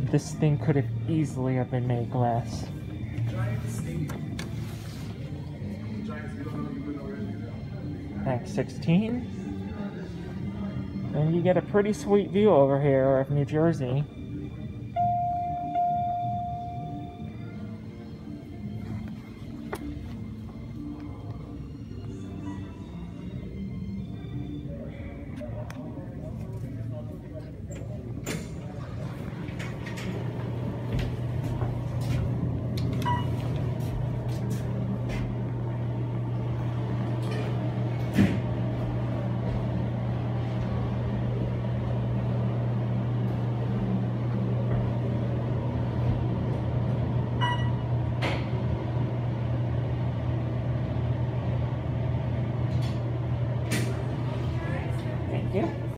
This thing could have easily have been made glass. Tank 16. And you get a pretty sweet view over here of New Jersey. Thank you.